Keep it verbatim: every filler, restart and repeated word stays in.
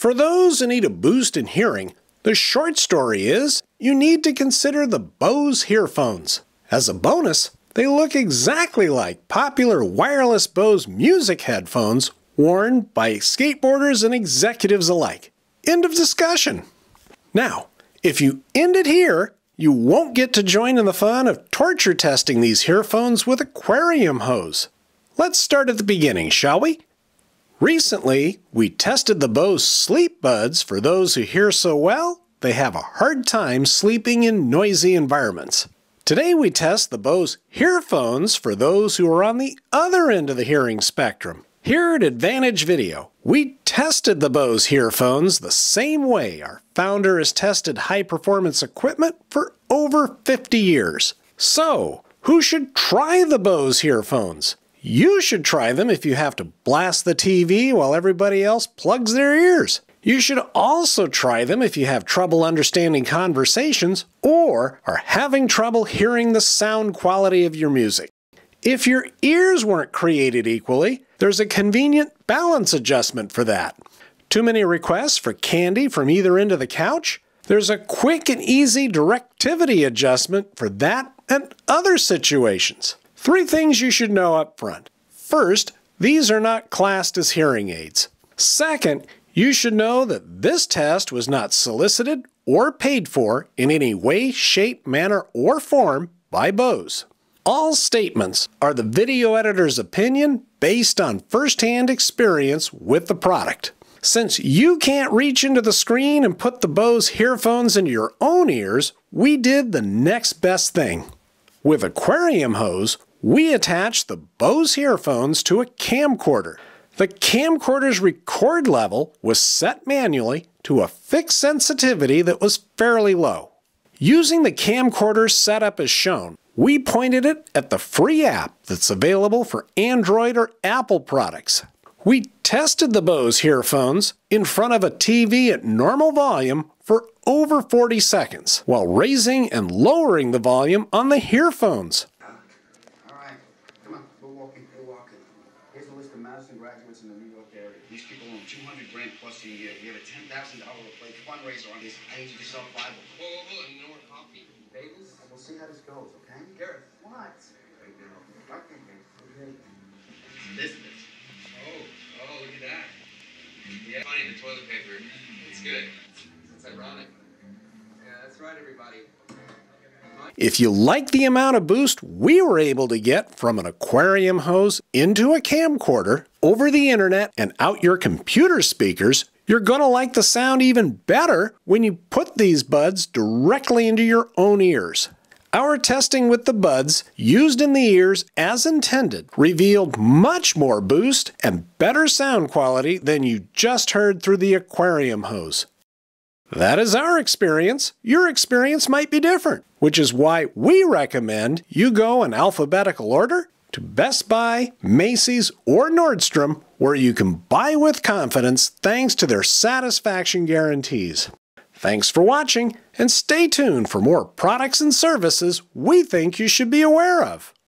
For those who need a boost in hearing, the short story is you need to consider the Bose Hearphones. As a bonus, they look exactly like popular wireless Bose music headphones worn by skateboarders and executives alike. End of discussion. Now, if you end it here, you won't get to join in the fun of torture testing these hearphones with aquarium hose. Let's start at the beginning, shall we? Recently, we tested the Bose Sleep Buds for those who hear so well they have a hard time sleeping in noisy environments. Today we test the Bose Hearphones for those who are on the other end of the hearing spectrum. Here at Advantage Video, we tested the Bose Hearphones the same way our founder has tested high-performance equipment for over fifty years. So, who should try the Bose Hearphones? You should try them if you have to blast the T V while everybody else plugs their ears. You should also try them if you have trouble understanding conversations or are having trouble hearing the sound quality of your music. If your ears weren't created equally, there's a convenient balance adjustment for that. Too many requests for candy from either end of the couch? There's a quick and easy directivity adjustment for that and other situations. Three things you should know up front. First, these are not classed as hearing aids. Second, you should know that this test was not solicited or paid for in any way, shape, manner, or form by Bose. All statements are the video editor's opinion based on first-hand experience with the product. Since you can't reach into the screen and put the Bose Hearphones into your own ears, we did the next best thing. With Aquarium Hose, we attached the Bose Hearphones to a camcorder. The camcorder's record level was set manually to a fixed sensitivity that was fairly low. Using the camcorder setup as shown, we pointed it at the free app that's available for Android or Apple products. We tested the Bose Hearphones in front of a T V at normal volume for over forty seconds, while raising and lowering the volume on the hearphones. All right, come on, we're walking, we're walking. Here's the list of Madison graduates in the New York area. These people own two hundred grand plus a year. We have a ten thousand dollar a plate fundraiser on this. I need you to sell five. Whoa, whoa, whoa, no more coffee. Bagels? We'll see how this goes, okay? Gareth. What? Okay, okay. Business. Oh, oh, look at that. Yeah, funny, the toilet paper. It's good. It's ironic. Yeah, that's right, everybody. If you like the amount of boost we were able to get from an aquarium hose into a camcorder, over the internet, and out your computer speakers, you're going to like the sound even better when you put these buds directly into your own ears. Our testing with the buds, used in the ears as intended, revealed much more boost and better sound quality than you just heard through the aquarium hose. That is our experience. Your experience might be different, which is why we recommend you go in alphabetical order to Best Buy, Macy's, or Nordstrom, where you can buy with confidence thanks to their satisfaction guarantees. Thanks for watching, and stay tuned for more products and services we think you should be aware of.